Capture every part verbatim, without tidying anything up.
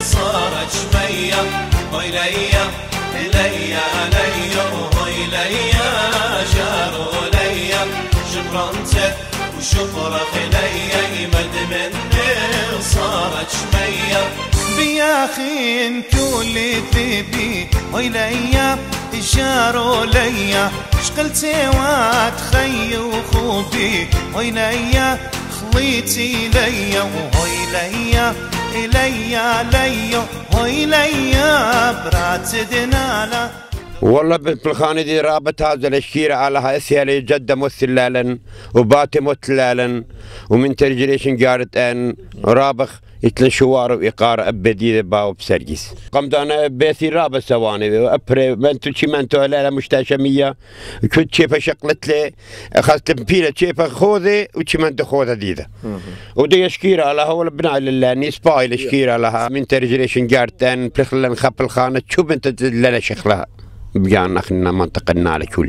صارت شمية هوي ليا ليا ليا هوي ليا جاروا ليا شكرنتك وشكرك ليا يمد مني صارت شمية بيا أخي انتو اللي تبي هوي ليا جاروا ليا شقلتي واتخي وخوبي هوي ليا خليتي ليا وهوي ليا ليا ليا هوي ليا برات دنالا. والله بنت الخانة دي رابط هذا الشكيرة على هاسيالي جدة مثلالا وباتي مثلالا ومن ترجليشن قارت ان رابخ يتلن شوار وإقارة أبدي باو بسرجيس قمت أنا بيثي رابط سواني أبري منتو شي منتو لا مشتاشمية كنت شيفة شقلت لي أخذت مبيلة شيفة خوذي وشي منتو خوذة ديدا ودي شكيرة على هو بناء لله نسباي لشكيرة لها من ترجليشن قارت ان بلخلن خب الخانة شو بنت لا شخلها بقى اخنا منطقنا على كل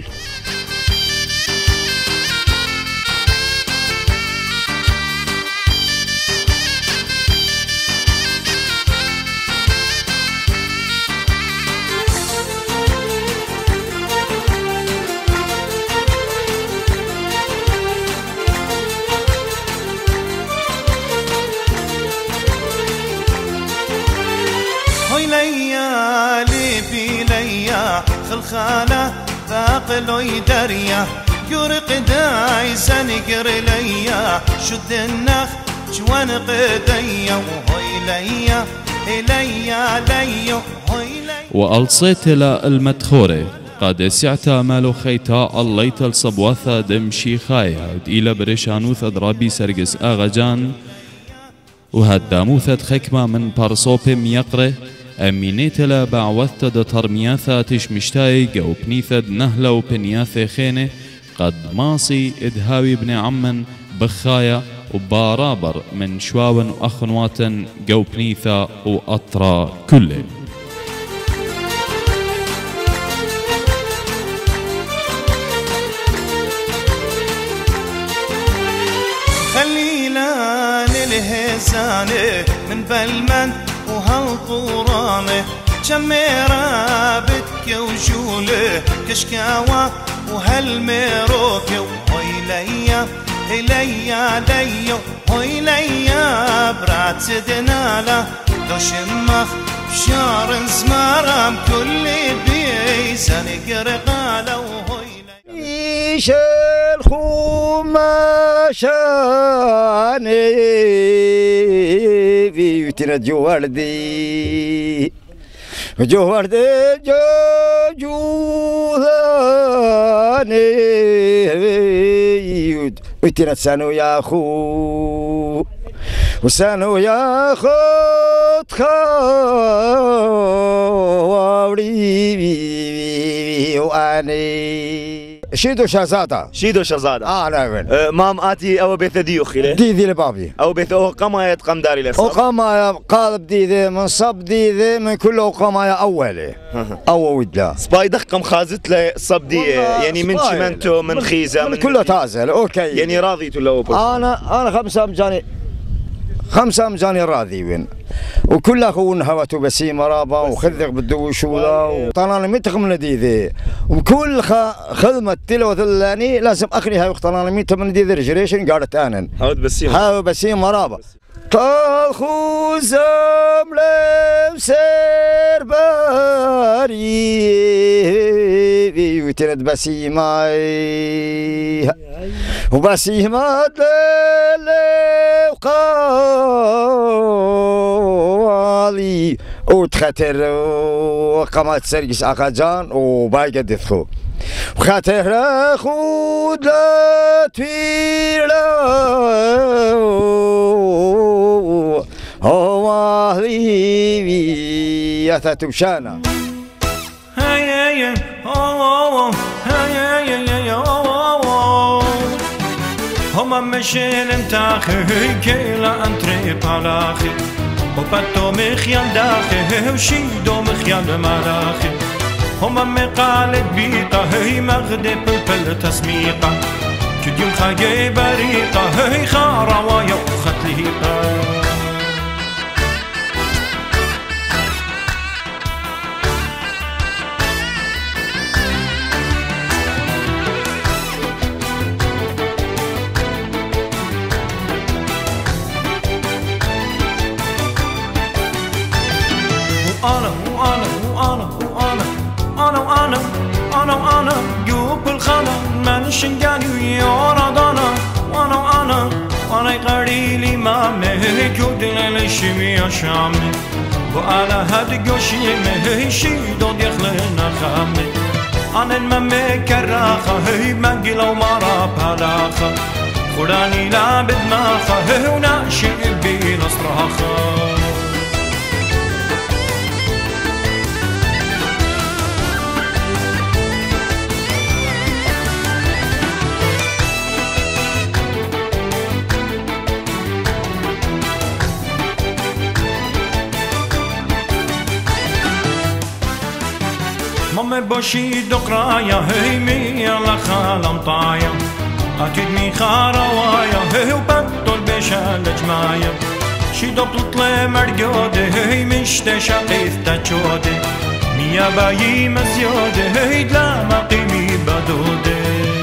هوي ليا ليبي ليا خلخالة باقلو يدريا يورق داي سنقر ليا شد النخ جوان قديا وهوي ليا ليا ليا هوي ليا وألصيت لا المدخورة قد سعتا مالو خيتا الليت الصبوثة دمشي خايا إلى بريشانوث أدرابي سرقس آغجان وهداموثة خكمة من بارصوبي ميقره أمينيتلا بعوثت دترمياثا تشمشتاي جو بنيثد نهلا وبنياثي خينه قد ماصي إدهاوي ابن عمن بخايا وبارابر من شواون وأخنواتا جو بنيثا وأطرا كله خليلا للهزانة من بلمن وهالقرامة شميرة بتك وجوله كشكاوة وهالميروكة وهوي ليا ليا ليا هوي ليا برات دنالا لو شمخ شار زمارم كل بيزن قرقالة وهوي ليا إيش الخماشاني بيوتنا جواردي جواردي جوذاني بيوتنا سانو يا خو وسانو يا خد خاوري واني شيدو شهزادة شيدو شهزادة اه نعم أه مام آتي أو بيت ديو خيله ديدي لبابي أو بيت أو قما يتقم داري لصب وقما قالب ديدي من صب ديدي من كل قما أولي أول وجه سباي دقم خازت له صب دي يعني من شمنتو من خيزة من, من كله تازل أوكي يعني راضي تلو أنا أنا خمسة أمجاني خمسة أمجاني راضي وين وكل أخوون هواتو بسيمة رابا وخذق بدو شولا وطناني متخم لديذي وكل خدمة تلو ثلاني لازم أخلي هاي وقتناني متخم لديذي رجريشن قارت آنن هاود بسيمة هاو بسيمة رابا طال خوزم لم سير باري وتند بسيمة وبسيمة للي وقالي وتخطر وقامت سرقس أخجان وباقي دثخو وخاطر خود لا تويلا هو هذي تبشانا هيا هو هيا هما مشين متاخي كيلا انتري بالاخي وباتو مخيال داخي وشيدو مخيال مالاخي هما مقالة بيقة هي مغدي بلبل تسميقة كد يوم خاقي بريقة هي خاروايا وختليقة وأنا وأنا وأنا وأنا أنا وأنا أنا وأنا جوب الخنا من شنجاني ويوردانا وأنا وأنا وأنا قريلي مامي كودل لشمي شامي وأنا هاد قوشي مهي شيدو ديخلنا خامي أنا الممي كراخة هي منقلة ومرا بلاخة خلاني لا بدماخة هي وناشي بين صراخة ماما باشي دقرايا هي مي الله خالم طايا أكيد مي خاروايا هي وبطل بشال جمايا شي دبطل مرقودة هي مش تشقيف تجودة ميا باي مزيودة هي لا ما قيمي بدودة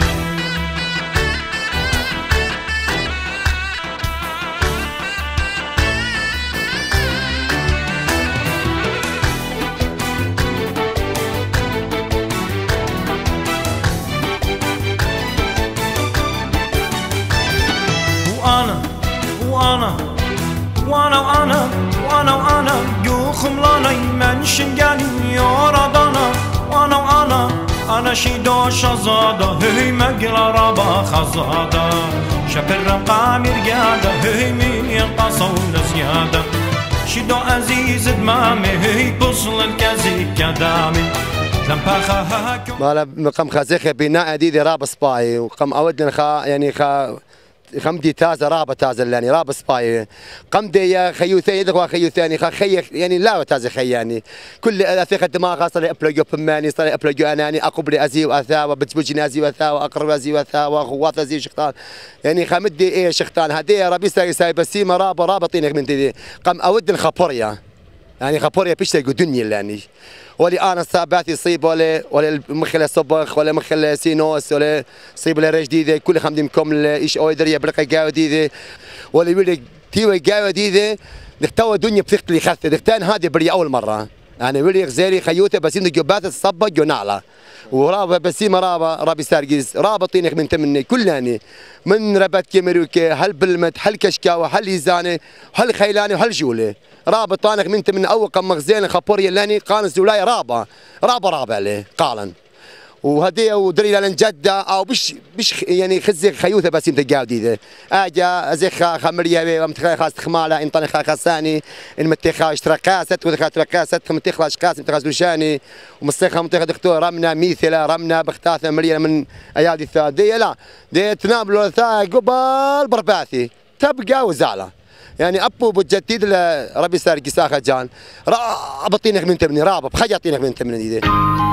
وأنا وأنا وأنا وأنا وأنا وأنا جوخم لاني من شنجاني يوردانا وأنا وأنا أنا شيدو شزادة هي مقلا رابا خزادة شبر رقام رقادة هي مين قصول زيادة شيدو عزيز دمامي هي بصل الكازي كدامي مالا مقام خازيخ بناء ديدي راب سباي وقام اودن خا يعني خا خمدي تازة رابة تازة يعني راب سباي قم دي خيو ثاني يدغوا خيو ثاني خا خي يعني لا تازة خي يعني كل اثيق الدماغ صار ابلجو بماني صار ابلجو اناني اقبل ازي واثاوى بتبوجي ازي واثاوى اقرب ازي واثاوى خوات ازي شختان يعني خمدي ايه شختان هدي ربي ساي ساي بسيمه رابه رابطينك من دي قم اود خبوريا يعني خبوريا بيش تلقوا دنيا يعني ولي انا صاباتي يصيب ولا ولا مخله صبخ ولا مخله سينوس ولا صيب له جديده كل خمدمكم ايش اويدر يبلق قاوه جديده ولا يقول تيوي قاوه جديده نختوى دنيا بثقلي خث دختان هذه بري اول مره يعني ولي غزالي خيوته بس انه جبات الصبه جناله ورابا بسيمه رابا رابي سارجيز رابطينك من تمني كلاني من ربات كيمروكي هل بلمت هل كشكاوه هل يزاني هل خيلاني هل جوله رابط طانق من من اول قم مغزين خبوري لاني قانس ولايه رابا رابا رابا عليه قالا وهديه ودري لان جده او بش بش يعني خزي خيوثه بس انت قاعد ذا اجا زخ خمريه ومتخا خاص خماله ان طنخ خاصاني ان متخا اشتراكات ودخا اشتراكات متخا اشكاس متخا زوشاني ومستخا متخا دكتور رمنا مثله رمنا بختاثه مريه من ايادي الثاديه لا دي تنابلو ثا قبال برباثي تبقى وزاله يعني ابو بجديد لربي صار قساخه جان رابطينك من تمني رابط خجاطينك من تمني دي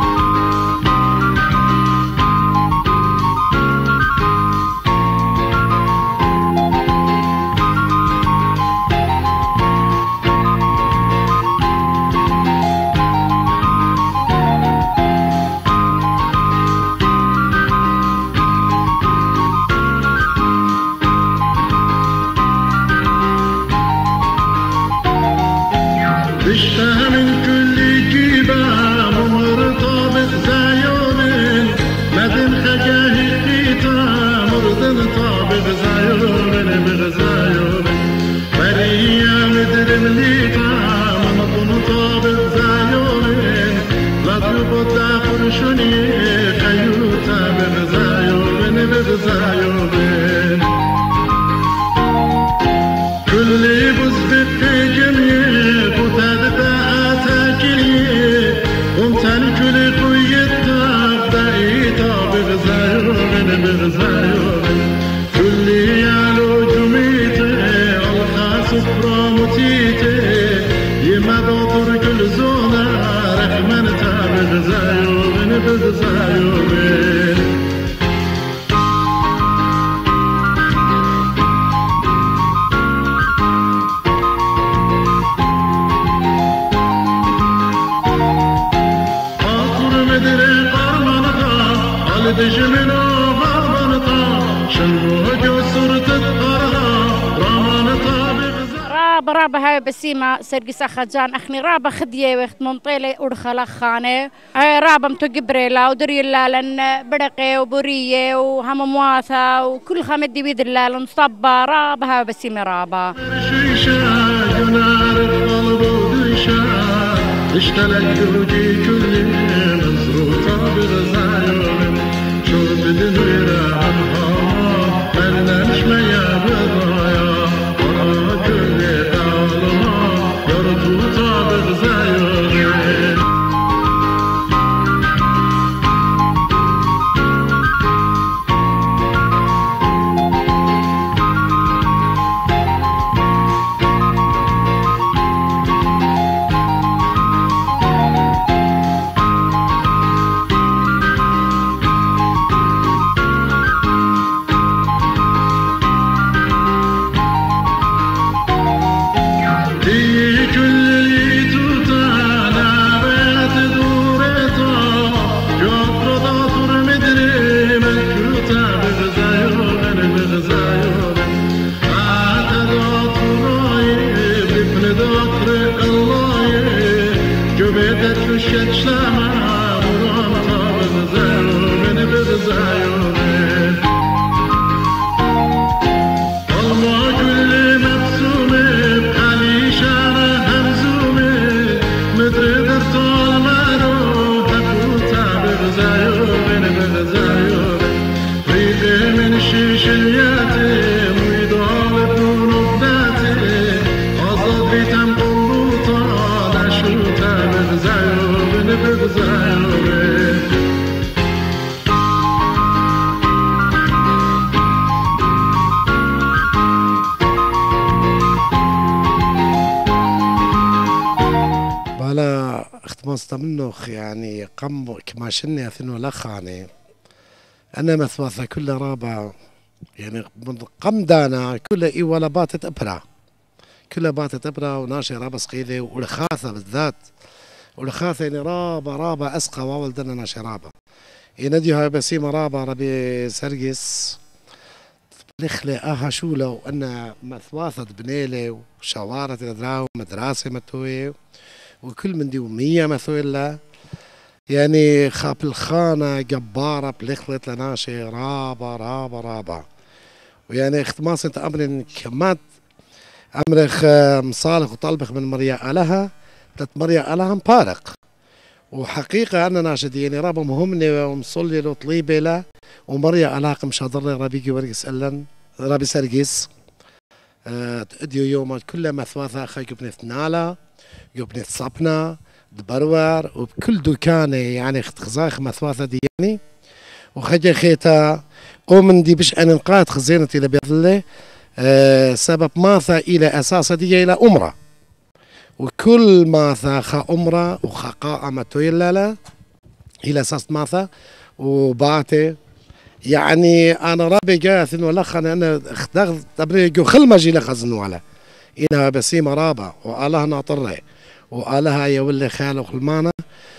عشتها من كل جيبة مرتبط زيومن مدن خجاه القيتا مرضن طابق زيومن بغزايومن بريا مدر مليتا ممطن طابق زيومن لا تبطا فرشني خيوتا بغزايومن بغزايومن كل بزبط جميل رابا رابا هاي بسيمة سرقس أخجان أخني رابا خدية وقت منطيلة أرخلا خانة رابا متقبريلا ودريلا لن برقي وبورية وهم مواثا وكل خمدي بيد الله لنصبا رابا هاي بسيمة رابا اشتلت جودي كل مزروطة بغزايون شو بدن عنها أنا مش ميا بضايا ورا كل دولما يربوطة بغزايون منخ يعني قم كماشني أثنو لخاني أنا مثواثة كل رابع يعني قم دانا كل إي ولا باتت أبرا كل باتت أبرا وناشي رابع سقيدة ولخاثة بالذات ولخاثة يعني رابع رابع أسقى وولدنا ناشي رابع يندي هاي بسيمة رابع ربي سرقس لخلي أها شولة وأنا مثواثة بنيلة وشوارة الدراو مدرسة متوي وكل من ديومية مثلا يعني خاب الخانة جبارة بلخلت لناشي رابا رابا رابا ويعني اختماس انت امر كمات امرخ مصالح وطلبخ من مريا الها تت مريا الها مبارق وحقيقة انا ناشد يعني رابا مهمني ومصلي له طليبة له ومريا الها مشاضر لي رابيكي ورقس ألن رابي سرقس اه اديو يوم كل مثواثة خيكو بنثنالا يبني صبنا دبرور وبكل دكانة يعني خزايخ مثواثة دياني وخجي خيتا ومن دي بش أن انقاد خزينتي لبيضلي أه سبب ماثا إلى أساس دي إلى أمرة وكل ماثا خا أمرة وخا قائمة تويلالا إلى أساس ماثا وباتي يعني أنا رابي جاثن ولخن أنا اختغ تبريجو خل ما جي لخزنو على إنها بسيمة رابع وآلها ناطرة وآلها يولي خالو خلمانة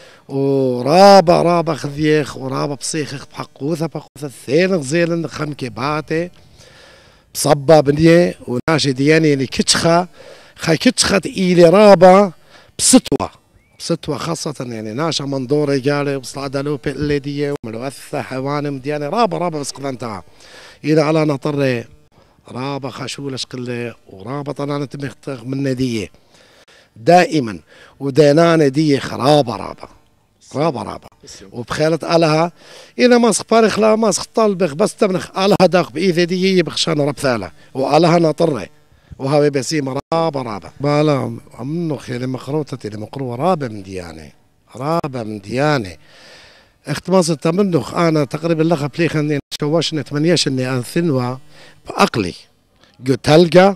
ورابع رابع خذيخ ورابع بصيخ بحقوثة بحقوثة الثين غزيلن خم كباتي بصبا بنية وناشي دياني اللي كتشخة خا كتشخة إيلي رابع بستوى بستوى خاصة يعني ناشا منظور رجالي وصلادلو بإلي دي وملوثة حيواني مدياني رابع رابع بس قدنتها إلى على ناطرة رابا خاشولة شقلة ورابا طنانة مختغ من ندية دائما ودينانة دية خرابة رابا رابا رابا وبخيلة آلها إذا ما سخبارخ لا ما سخطالبخ بس تبنخ آلها داق بإيذي دية بخشان رب ثالة وآلها ناطرة وهاوي بسيمة رابا رابا بالا أمنخ اللي مقروطة اللي مقروة رابا من ديانة رابا من ديانة اختماس التمنخ أنا تقريبا لغة بليخ أني شواش نتمنياش أني أنثنوا بأقلي جو تلقى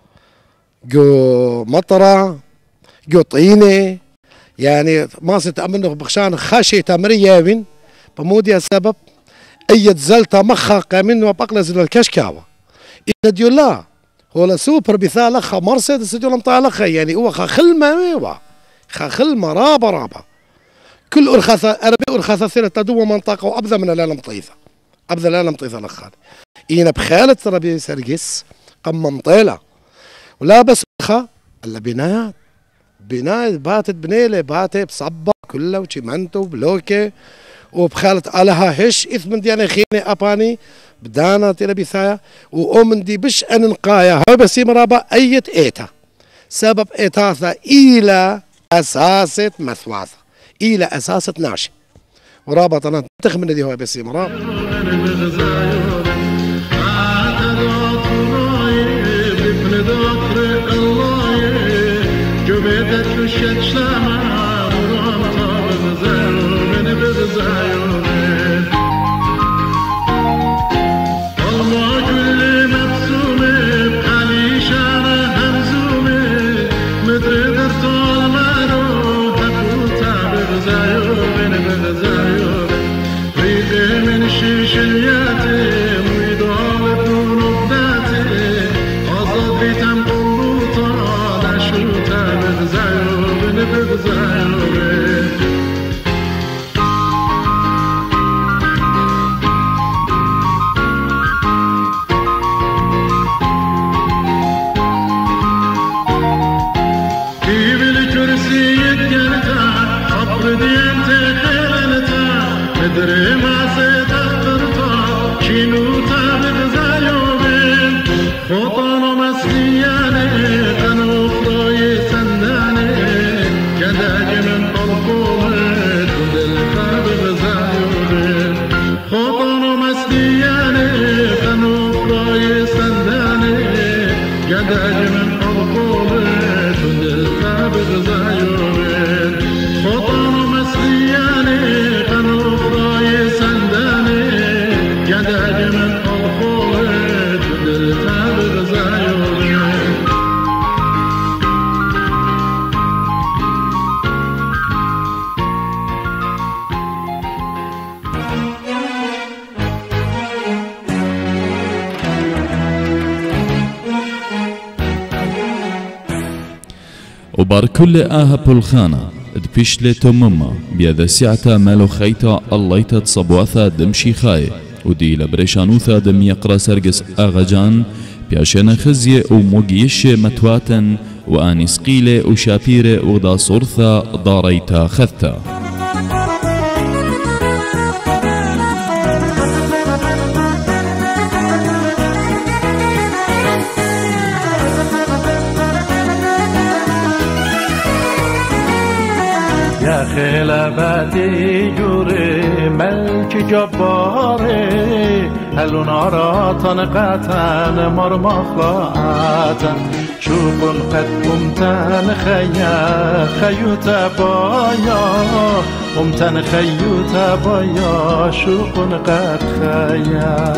جو مطرة جو طينة يعني ما ستأمنه بخشان خاشي تمرية بمودي السبب أي زلتا مخا منه وبقلة زل الكشكاوة إذا ديو لا هو لسوبر بثال أخا مرسيدس ديو لمطاع لخا يعني هو خا خلمة ميوا خا خلمة رابا رابا كل أرخاثة أربي أرخاثة ثيرة تدو منطقة وأبذى من العالم طيثة أبذى العالم طيثة لخان إينا بخالة ربي سرقس قم مطيلة ولا بس خا الا بنايات بناية باتت بنيلة باتت بصبة كلها وشيمنتو بلوكة وبخالت علىها هش إثمن ديانا خيني أباني بدانا تيلا بيثايا وأمن دي بش أن نقايا هاي بسيم رابا أيت إيتا سبب إيتاثا إلى أساسة مثواثة إلى أساسة ناشي ورابطنا تخمن دي هاي بسيم رابا وبار كل آها بولخانة دبيشلي تومما بيذا سعتا مالو خيتا الليتا تصبواثا دمشي خاي ودي لبريشانوثا دم يقرا سرقس آغاجان بياشينا خزية وموغيش متواتا وآنيس قيلة وشابيرة وغدا صورثا داريتا خثتا يا خلاباتي جوري ملك جباري هلو نارا طنقاتا مرمخاتا شوق قد قمتان خيا خيوتا بايا قمتان خيوتا بايا شوق قد خيا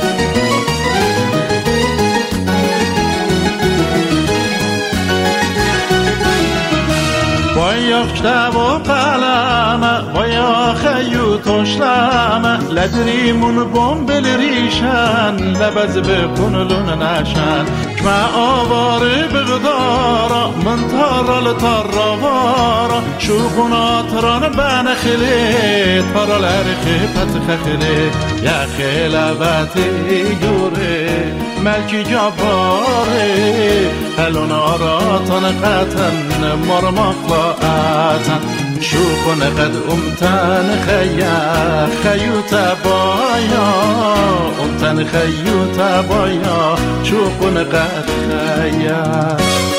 ويا كتاب وقلم ويا خيو تشلم لدري من بوم بالريشان لبز بكون لون نشان كما آوار بغدارا من تر لتروارا شوقنا تران بنخلي ترى الارخي فتخخلي يا خلابتي جوري ملكي جباري هلو نارا طنقاتا مرمقلاتا شوقنا قد أمتان خيا خيوتا بايا أمتان خيوتا بايا شوقنا قد خيا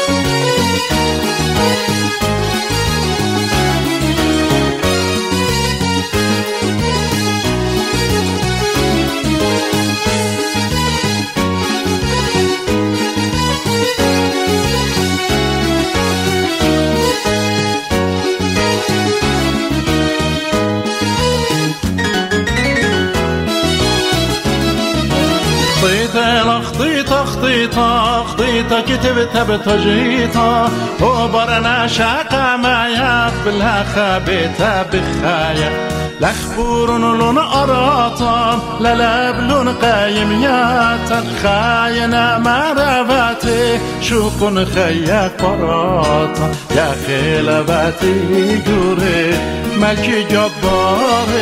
خطيطة خطيطة خطيطة كتبتها بتجيطة وبرنا شاقة معيات بالها خابتها بخايا لخبور لون أراطا للاب لون قايم ياتا خاينا معرفاتي شوق خياك براطا يا خلاباتي جوري ملكي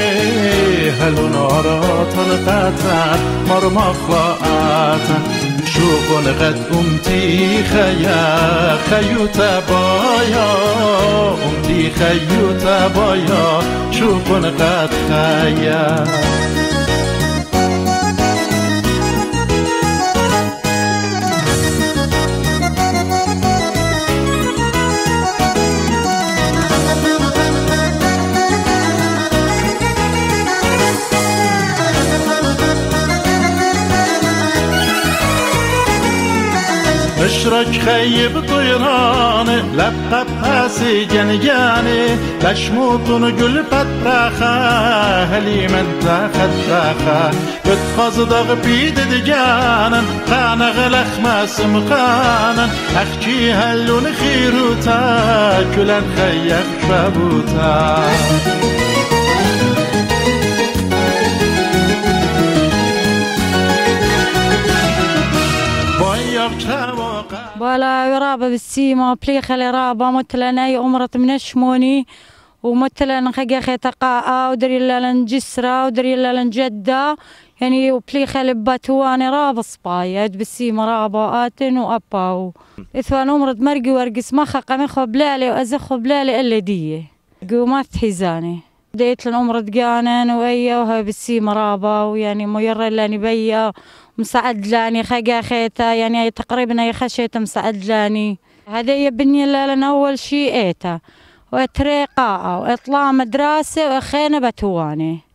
جباري هلو نارا طلقاتا مرمخلاتا شوفون قد أمتي خيا خيوتا بايا أمتي خيوتا بايا شوفون قد خيا اشرك خيب طيراني لبقى بحاسي جنجاني لشموطن قل فتراخا هلي من تاخد راخا بتخزدغ بيد دجانا خانا غلخ ما سمخانا اخشي هلون خيروتا كلن خيب شابوتا بالا رابا بالسيما بليخة لرابا مثلا أي أمرت من الشموني ومثلا خجا خيتقاء ودري لنا جسرة ودري لنا جدة يعني وبليخة لباتواني رابا صبايد بالسيما رابا آتن وأباو إثوان أمرت مرقي ورقس مخا قميخو بلالي وأزخو بلالي إلا ديه قومات حيزاني ديت لن أمرت قانن وأيا وها بالسيما رابا ويعني ميرا لاني بيا مساعد لاني خجا خيتا يعني تقريبا أي خشيت مساعد لاني هذا يبني لنا أول شيء إيتا وتريقاء وإطلاع مدرسة وأخينا بتواني